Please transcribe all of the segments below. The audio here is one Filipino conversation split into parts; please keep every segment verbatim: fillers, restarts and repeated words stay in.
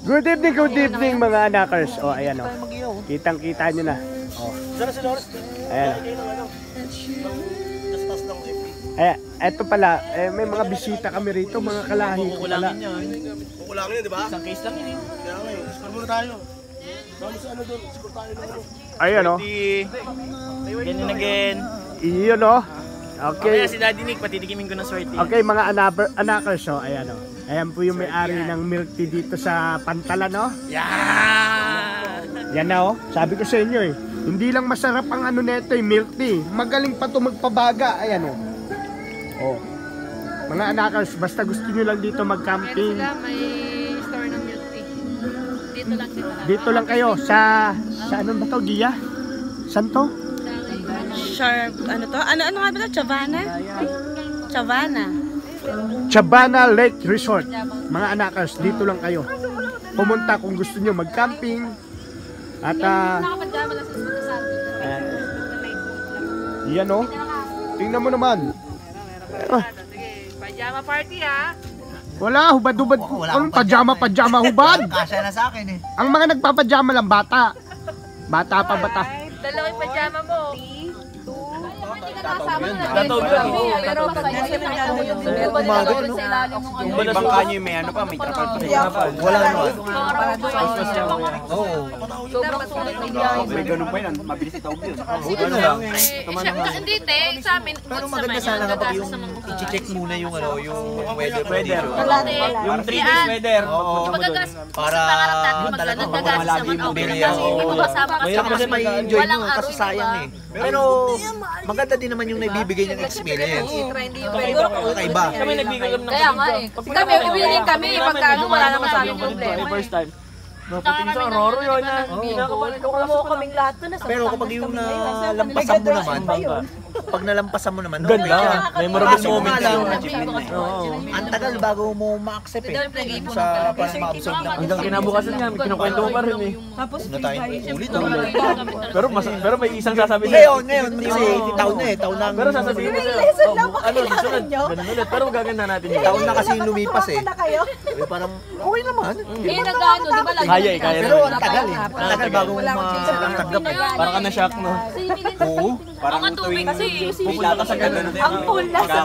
Good evening, good evening mga anakers. O, ayan o. Kitang-kita nyo na. O. Ayan o. Eh, eto pala, eh, may mga bisita kami rito, mga kalahi. Kukulangin yan. Kukulangin yan, di ba? Isang case lang yun eh. Kaya nga eh, score muna tayo. Vamos sa ano doon, score tayo doon. Ayan o. Again and again. Iyon o. Okay. Kaya si Daddy Nick, patitikimin ko ng swerte. Okay mga anaber, anakers o, ayan o. Ayan po yung may-ari ng milk tea dito sa Pantalan o. Yeah! Yan na o, sabi ko sa inyo eh. Hindi lang masarap ang ano neto eh, milk tea. Magaling pa ito magpabaga, ayan o. Oh. Mga anakers, basta gusto nyo lang dito mag-camping. Meron sila, may store ng milk tea. Dito lang sila. Dito lang kayo sa sa ano ba to, Gia? Saan to? Sharp, ano to? Ano ano nga ba to? Chavana? Chavana. Chavana Lake Resort. Mga anakers, dito lang kayo. Pumunta kung gusto nyo mag-camping. At ah Nakapagdama lang sa Espiritu Santo. uh, yan o. Tingnan mo naman. Ah, Sige, pajama party ha. wala, hubad-hubad. Ang pajama-pajama hubad. Kasya na sa akin eh. Ang mga nagpapajama lang, bata. Bata pa bata. Dalawa yung pajama mo. Tatawag yun. Pero pag nasa yung Umaga, no? sa ilalim ng ano. Yung bangka nyo yung may ano pa, may trapal pa rin. Wala naman. Oo. Sobrang sulit na biyahe. May ganun pa yun, mabilis itawag yun. Buti na lang. Hindi te, sa amin. Pero maganda sana kapag yung i-check muna yung ano, yung weather. Weather. Yung three days weather. Para talagang malagi mo din yan. Mahirap kasi may enjoy mo kasi sayang eh. Pero maganda din naman yung naibibigay ng experience. Kakaiba. Kami nagbigay kami ng Kaya nga eh. Kami, ibiling kami. Pagka ano, wala naman sa aming problema. First time. Naputing sa Aurora yun na. Kumuha kaming lahat to na sa Pero kapag yung nalampasan mo naman, pag nalampasan mo naman, Ganda. Memorable moment lang. yun. Ang tagal bago mo ma-accept eh. Sa parang ma-absorb na. Hanggang kinabukasan nga, kinukwento ko pa rin eh. Tapos na tayo. Ulit Pero mas pero may isang sasabihin. Ngayon, ngayon, kasi taon na eh. Taon na. Pero sasabihin mo sa'yo, oh, ano, susunod, ganun ulit. Pero gaganda natin yun. Taon na kasi yung lumipas eh. Eh, parang, okay naman. Eh, nag-ano, di ba lagi? Kaya eh, kaya Pero naman. ang tagal eh. Ang tagal bago mo ma-tanggap eh. Parang ka na-shock, no? Oo. Parang tubig kasi. Pupunta ka sa ganun. Ang pool na sa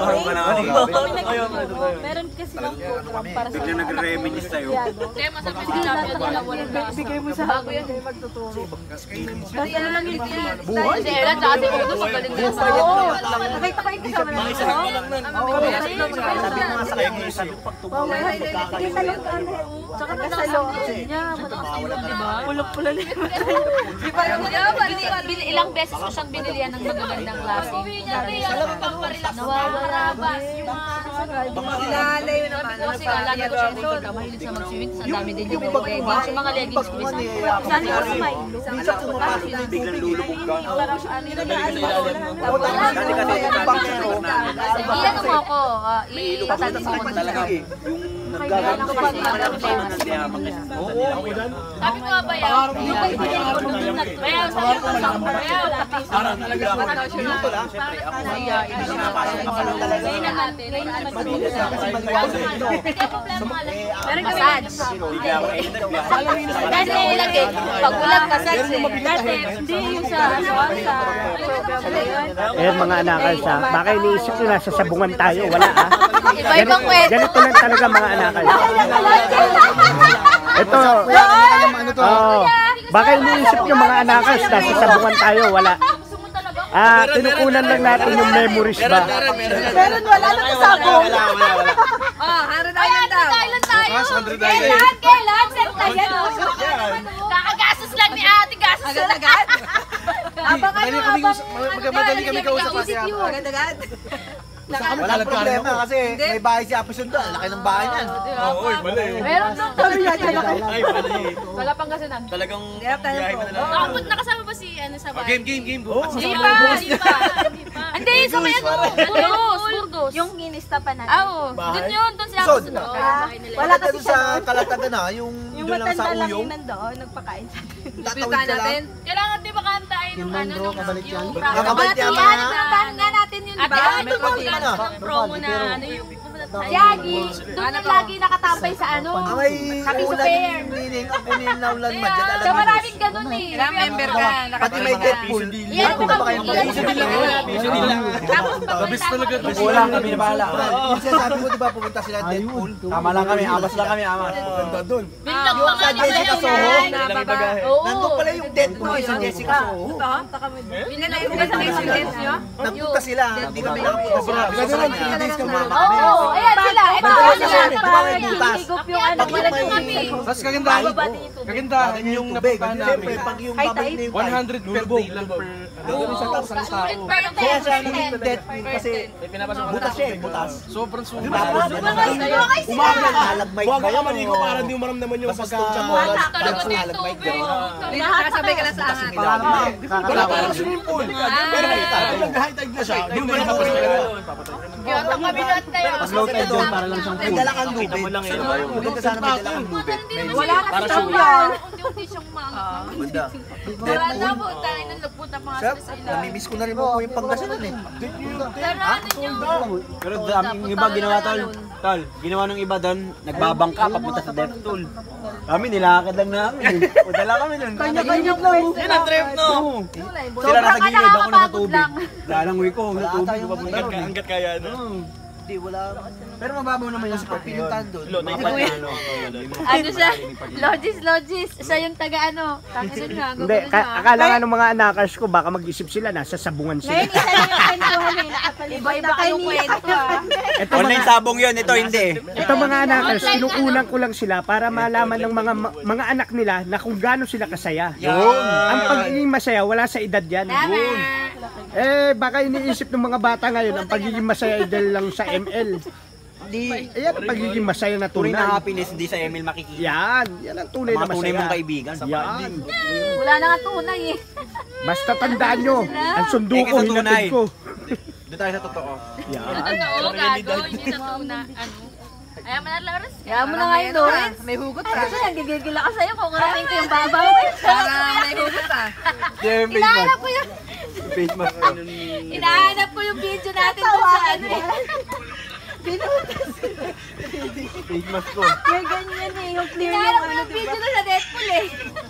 Meron kasi ng program para sa Bigla nagre-reminis tayo. Hindi, masabi sila nila walang gas. Bigay mo sa bago yan. Kasi ano lang yung buhay. Si Ella, tsaka si Udo, magaling din sa oo. Nakita ko yung kasama na ito. Sabi ko nga sa kanya yung sabi ko pagtubog. Tsaka kasalo niya. Matakasilog, di ba? Pulok-pula na yun. Di ba? Ilang beses ko siyang binili yan ng magagandang klase. Nawawala ba? Lalayo naman. Kasi lagi ko siya rin pagka mahilig sa mag-swimming. Sa dami din yung leggings. Yung mga leggings ko. Saan ko sa may? Minsan kumapasok na Biglang lulubog ka. Iyan mo ako. Itatali mo ako. Talaga eh. Yung nagagano sa Sabi ko nga ba yan? Yung kay Bayaw. Bayaw, sabi ko sa Bayaw. parang talaga minuto lang. Siyempre ako nga. Lain na natin. Lain na natin. Hindi ang problema lang. Meron kami massage. Dahil nilagay. Pag walang massage eh. Dati, hindi yung sa program na yun. Eh mga anakers ha, baka iniisip nyo nasa sabungan tayo, wala ah. Iba-ibang kwento. Ganito lang talaga mga anakers. Ito, oh, baka iniisip nyo mga anakers, nasa sabungan tayo, wala. Ah, tinukunan lang natin yung memories ba? Meron wala na kasabong. Oh, hundred island daw. Island tayo. Kailan? Kailan? Sir tayo. Kakagastos lang ni ate. Gastos lang. Agad-agad? Habang ano, habang Magmadali kami kausap kasi. Agad-agad? Wala lang problema kasi may bahay si Apison doon. Laki ng bahay niyan. Oo, mali. Meron nung Sabi niya, dyan ako. Ay, mali. wala pang gasinan. Talagang Hirap tayo biyahe po. mo na lang. Nakapun, nakasama ba si ano sa bahay? Game, game, game. Bukas. Di pa, di pa. Hindi, sa may ano, Burgos, Burgos. Yung ginista pa natin. Ah, oo. Doon yun, doon sila Sod. kasunod. Wala kasi Doon sa Kalatagan na, yung Yung doon lang sa matanda lang Uyong. yun nandoon, nagpakain sa atin. Tatawid ka lang. Kailangan di ba kantahin yung ano, nung yung Kabalik yan. yan. Puntahan nga natin yun, At ba? ito May yung pag-iba na. promo na ano yung Si Agi, doon yung lagi nakatambay sa ano. Ay, Kami ulan super. meaning ako ninaulan man dyan. Sa maraming ganun eh. Ilang member ka? Pati may Deadpool. Iyan mo Punta pa kami. kayo Iyan mo mag-iisip kami. Tapos Gabis talaga. Wala kami na bahala. Yung sinasabi mo, di ba, pupunta sila Deadpool? Tama lang kami, amas lang kami, amas. Ganda doon. Binlog pa nga Sa ni Jessica Kuya Soho. Yan. Oo. Nandun pala yung Deadpool sa Jessica Soho. Binlog mo ba sa residence nyo? Nagpunta sila. Hindi kami nakapunta sila. Sa kanya. Days ka muna Oo, oo. Ayan sila. Ito, Nandun ano sila. yan. Di ba may butas? Higop yung ano. Wala nyo kami. Tapos kagandahan, kagandahan yung Tubig. napuntahan Siyempre, namin. pag yung babalik na yung one hundred per day lang per isang tao. Sulit pa yung Kaya siya ten. naging Deadpool kasi butas siya eh, butas. Sobrang sulit. Tapos, umaga, halagmay Huwag ba ka yun? maligo para hindi mo maramdaman yung Basta pagka... oras, Talaga tapos din halagmay tubig. ba? Nakasabay ka lang sa angat. Wala parang swimming pool. Pero pag nag-high tide na siya, hindi mo na tapos na Kaya ito kami lahat tayo. Low tide doon para lang siyang May dala kang lubid. Maganda sana may dala kang lubid. Wala na si Kuya. Unti-unti siyang mga. Maganda. Wala na po. Tayo nang nagpunta mga Sir, sila sa ilalim. namimiss ko na rin mo yung Pangasinan eh. Pero ano nyo? Pero dami yung iba ginawa tol. Tol, ginawa ng iba doon, nagbabangka papunta sa Death Tool. Kami nilakad lang namin. O dala kami doon. Kanya-kanya lang. Yan ang trip no. Sila nasa gilid, ako nasa tubig. Lalangoy ko, sa tubig ko papunta doon. hanggat kaya no? Hindi, wala. Pero mababaw naman yung spot yun. Pinuntahan doon. Ano siya? Logis, Logis. Siya yung taga ano. Tangisin nga. Hindi, ka- akala nga ng mga anakers ko, baka mag-isip sila, nasa sabungan sila. Ngayon, isa lang yung kwentuhan eh. Nakapalibot na kayong kwento ah. Ito Online mga, sabong yun, ito hindi. ito mga anakers, kinukunan ko lang sila para malaman ng mga mga anak nila na kung gaano sila kasaya. Ang pagiging masaya, wala sa edad yan. Eh, baka iniisip ng mga bata ngayon, ang pagiging masaya ay dahil lang sa M L. Hindi. Ayan ang pagiging masaya na Tunay na tunay. happiness, hindi sa Emil makikita. Yan, yan ang tunay na Mga tunay masaya. mong kaibigan. Yan. Wala na nga tunay eh. Basta tandaan nyo, ang sundo Eh, ko, kasi tunay. hinatid ko. Doon tayo sa totoo. Yan. Totoo, gago. Hindi na tuna. Ano? Ayaw mo na, Lawrence. Ayaw mo na nga yung Lawrence. May hugot Kasi nagigigil ako sa'yo kung karating ko yung babaw. Parang may hugot ah. Hinahanap ko yung, Face mask. hinahanap ko yung video natin dun sa ano eh. Face mask ko. Yung ganyan eh, yung clear yung ano, yung video na sa Deadpool eh.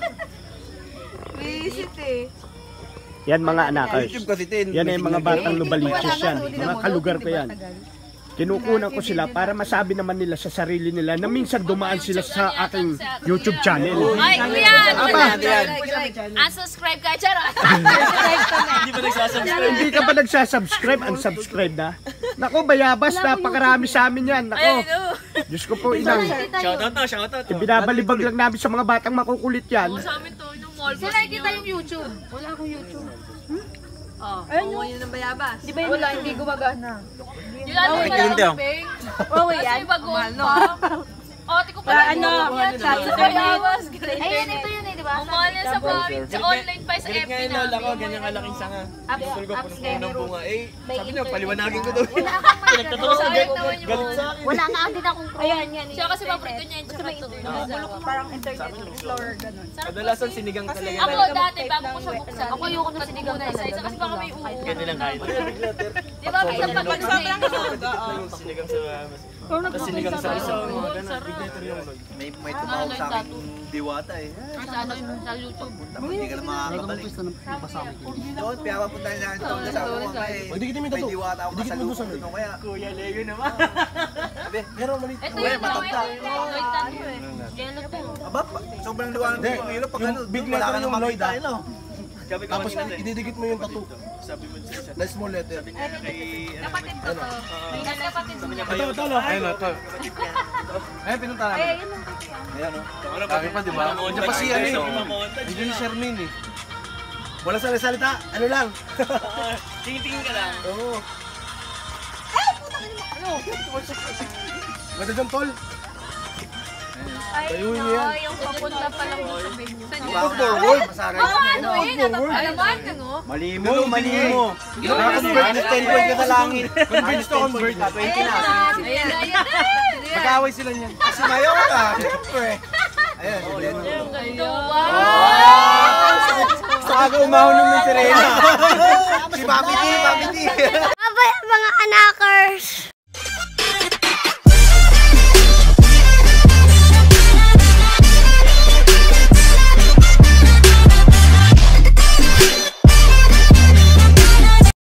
Visit eh. Yan mga anakers. YouTube kasi tin. Yan ay mga batang lubaliches yan. Mga kalugar ko yan. Kinukunan ko sila para masabi naman nila sa sarili nila na minsan dumaan sila sa aking YouTube channel. Ay, kuya! Apa? Unsubscribe ka, charot! Hindi ba nagsasubscribe? Hindi ka ba nagsasubscribe? Unsubscribe na? Nako, bayabas, napakarami sa amin yan. Nako, Diyos ko po, inang. Shoutout na, shoutout. Binabalibag lang namin sa mga batang makukulit yan. Sa amin to, yung mall. Saan nakikita yung YouTube? Wala akong YouTube. Oh, Ayun yun ang bayabas. di ba yun? Wala, hindi gumagana. Yun ano yung Yun daw. Oo, yan. Kasi bago pa. Oh, tiko pala. Ano? Sa Sa bayawas. Ayun, ito yun eh, di ba? Umahal yan sa province. Sa online pa sa F Galit B nga yung lola ko, ganyan kalaking sanga. Ups, Tulog ko, ups, punong-puno ng bunga. Eh, May sabi niya, internet. paliwanagin ko daw. Wala akong may Nagtatulog Sayang galit- naman yung galit sa akin. Wala nga din akong pro. Ayan, yan. Siya kasi paborito niya yung tsaka to. Parang internet explorer ganun. Kadalasan sinigang talaga. Ako dati, bago ko siya buksan, ako ayoko na sinigang na isa-isa kasi baka may uo. Ganyan lang kahit. Di ba, minsan pag ano na Yung sinigang sa... Tapos sinigang sa isa. May may tumawag sa akin diwata eh. Sa ano yung sa YouTube. Hindi ka na makakabalik. Doon, kaya papuntahin natin doon sa ako kay. Magdikit mo yung May tattoo. diwata ako Dikit mo doon sa kasalubong doon kaya. Kuya Leo naman. Sabi, meron mali. Ito yung mga yung Lloyd tattoo eh. Yellow to. Aba, pa- sobrang liwanag ng hilo pag ano, big wala letter ka yung nang Lloyd, makita. ah. Tapos ididikit mo yung tattoo. Na small letter. Kapatid ko to. May kapatid ko. Ito, ito, no? Ayun, ito. Ayun, pinunta namin. Ay, ayun lang. Ayan o. Kami pa, di ba? Diyan pa si ano eh. Diyan si Shermin eh. Wala sa salita, ano lang. Tingin-tingin ka lang. Oo. Ganda dyan, tol. Ay, Ayun no, yan. yung papunta pa lang sa venue. Back forward. Masaray. Oo, ano eh, natapalaman ka no? Mali mo, mali mo. Nakakonvert na ten point ka sa langit. Convince to convert. twenty na. Ayan, ayan na. Mag-away sila niyan. Kasi mayo ka. Siyempre. Ayan, yun. Ganda, wow! Saka ka umahulong ng sirena. Si Papi T, Papi T. Abay, mga anakers!